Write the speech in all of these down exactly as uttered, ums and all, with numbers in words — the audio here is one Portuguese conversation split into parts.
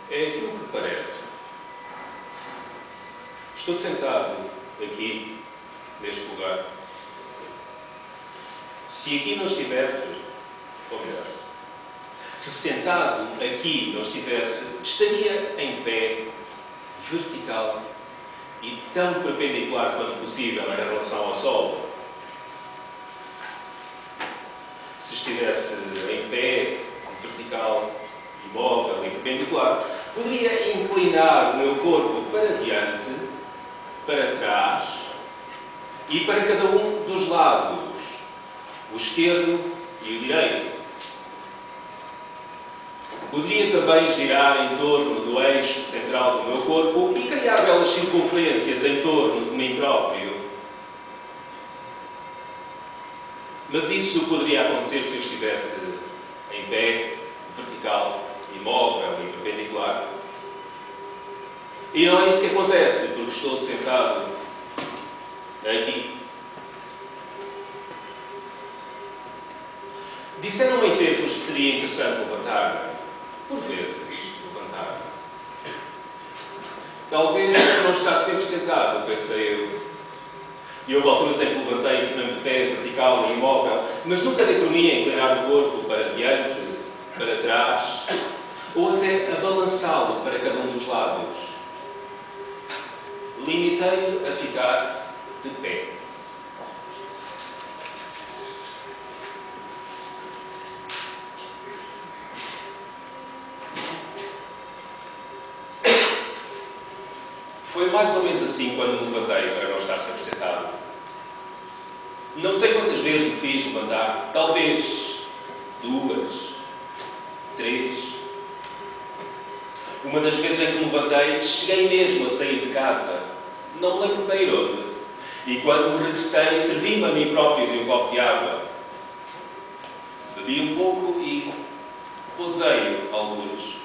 é aquilo que parece. Estou sentado aqui, neste lugar. Se aqui não estivesse, ou melhor, se sentado aqui não estivesse, estaria em pé, vertical e tão perpendicular quanto possível em relação ao Sol. Se estivesse em pé, vertical, imóvel e perpendicular, poderia inclinar o meu corpo para diante, para trás e para cada um dos lados, o esquerdo e o direito. Poderia também girar em torno do eixo central do meu corpo e criar belas circunferências em torno de mim próprio. Mas isso poderia acontecer se eu estivesse em pé, vertical, imóvel e perpendicular. E não é isso que acontece, porque estou sentado aqui. Disseram-me em tempos que seria interessante levantar-me. Por vezes, levantar-me. Talvez não estar sempre sentado, pensei eu. E houve alturas em que levantei tornando de pé, vertical e imóvel, mas nunca dei por mim a inclinar o corpo para diante, para trás, ou até a balançá-lo para cada um dos lados. Limitei-me a ficar de pé. Foi mais ou menos assim quando me levantei para não estar sempre sentado. Não sei quantas vezes me fiz levantar, talvez duas, três. Uma das vezes em que me levantei, cheguei mesmo a sair de casa. Não me lembro para ir onde. E quando regressei, servi-me a mim próprio de um copo de água. Bebi um pouco e posei alguns.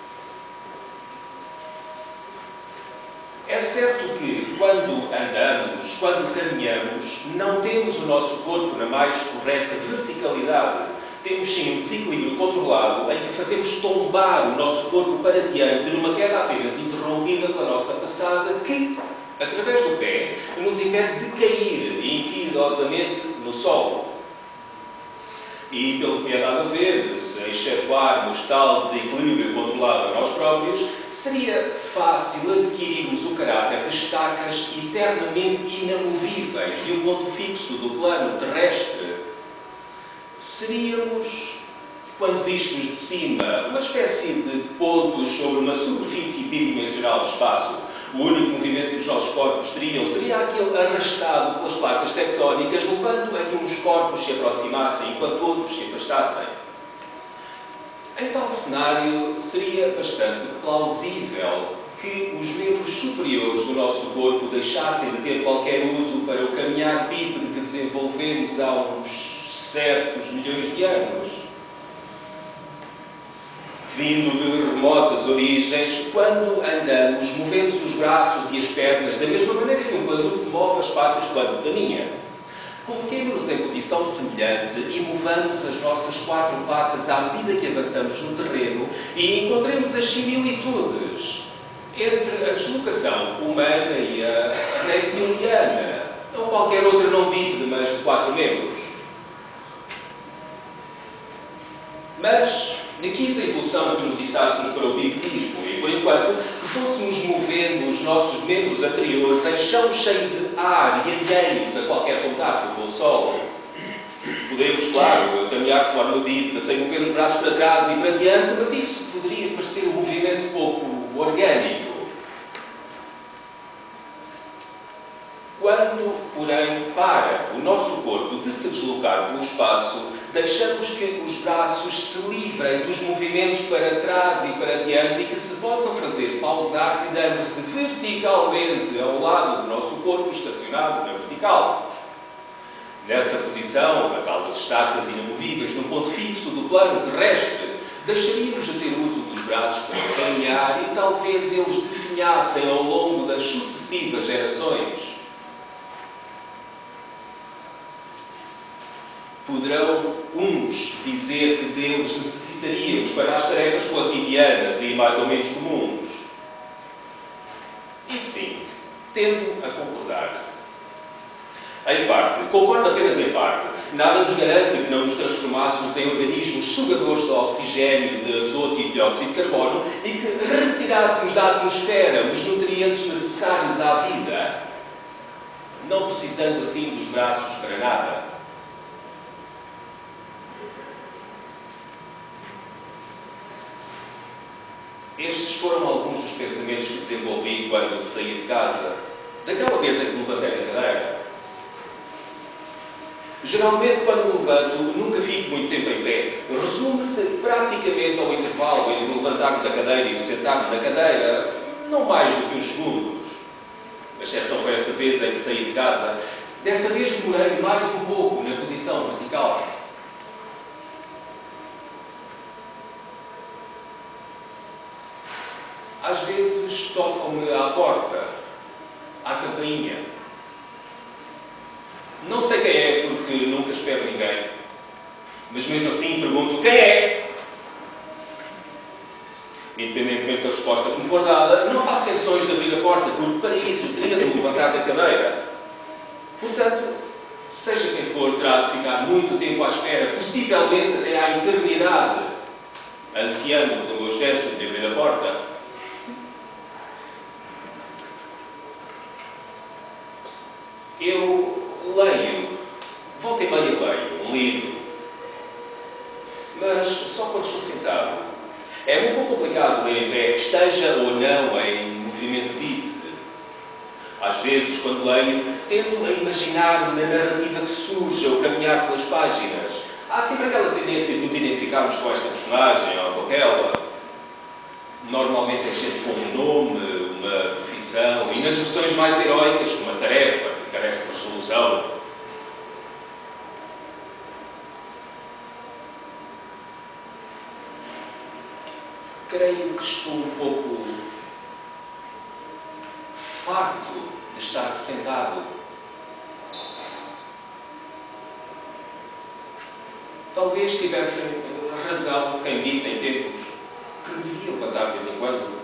É certo que, quando andamos, quando caminhamos, não temos o nosso corpo na mais correta verticalidade. Temos sim um desequilíbrio controlado em que fazemos tombar o nosso corpo para diante numa queda apenas interrompida pela nossa passada que, através do pé, nos impede de cair impiedosamente no solo. E, pelo que me é dado a ver, se excetuarmos tal desequilíbrio controlado a nós próprios, seria fácil adquirirmos o caráter de estacas eternamente inamovíveis de um ponto fixo do plano terrestre. Seríamos, quando vistos de cima, uma espécie de pontos sobre uma superfície bidimensional de espaço. O único movimento que os nossos corpos teriam seria aquele arrastado pelas placas tectónicas, levando a que uns corpos se aproximassem enquanto outros se afastassem. Em tal cenário, seria bastante plausível que os membros superiores do nosso corpo deixassem de ter qualquer uso para o caminhar bípede que desenvolvemos há uns certos milhões de anos. Vindo de remotas origens, quando andamos, movemos os braços e as pernas da mesma maneira que um quadrúpede move as patas quando caminha. Coloquemo-nos em posição semelhante e movamos as nossas quatro patas à medida que avançamos no terreno e encontremos as similitudes entre a deslocação humana e a reptiliana, ou qualquer outra não bípede, mas de quatro membros. Mas quis a evolução que nos içássemos para o bipedismo e, por enquanto, que fôssemos movendo os nossos membros anteriores em chão cheio de ar e alheios a qualquer contato com o solo. Podemos, claro, caminhar de forma bípeda, sem mover os braços para trás e para diante, mas isso poderia parecer um movimento pouco orgânico. Quando, porém, para o nosso corpo de se deslocar pelo espaço, deixamos que os braços se livrem dos movimentos para trás e para diante e que se possam fazer pausar, quedando-se verticalmente ao lado do nosso corpo estacionado na vertical. Nessa posição, a tal das estacas inamovíveis num ponto fixo do plano terrestre, deixaríamos de ter uso dos braços para caminhar e talvez eles definhassem ao longo das sucessivas gerações. Poderão uns dizer que deles necessitaríamos para as tarefas cotidianas e mais ou menos comuns. E sim, tendo a concordar. Em parte, concordo apenas em parte. Nada nos garante que não nos transformássemos em organismos sugadores de oxigênio, de azoto e de dióxido de carbono e que retirássemos da atmosfera os nutrientes necessários à vida, não precisando assim dos braços para nada. Estes foram alguns dos pensamentos que desenvolvi quando saí de casa, daquela vez em que me levantei da cadeira. Geralmente, quando me levanto, nunca fico muito tempo em pé. Resume-se praticamente ao intervalo entre levantar-me da cadeira e sentar-me na cadeira, não mais do que uns segundos. A exceção foi essa vez em que saí de casa. Dessa vez demorei mais um pouco na posição vertical. Às vezes tocam-me à porta, à campainha. Não sei quem é, porque nunca espero ninguém. Mas mesmo assim pergunto quem é. Independentemente da resposta que me for dada, não faço questões de abrir a porta, porque para isso teria de me levantar da cadeira. Portanto, seja quem for, terá de ficar muito tempo à espera, possivelmente até à eternidade, ansiando pelo meu gesto de abrir a porta. Eu leio, volta e meia leio um livro, mas só quando estou sentado. É um pouco complicado ler em pé, esteja ou não em movimento dito. Às vezes, quando leio, tendo a imaginar-me na narrativa que surge ao caminhar pelas páginas. Há sempre aquela tendência de nos identificarmos com esta personagem ou com aquela. Normalmente é gente com um nome, uma profissão, e nas versões mais heroicas, uma tarefa que carece de resolução. Creio que estou um pouco farto de estar sentado. Talvez tivessem razão quem disse em tempos que me devia levantar de vez em quando.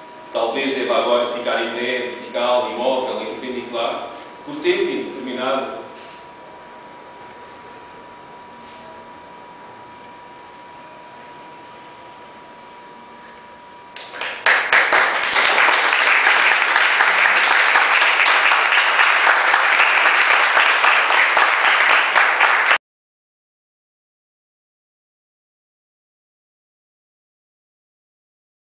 Talvez deva agora ficar em pé, vertical, imóvel e perpendicular, por tempo indeterminado,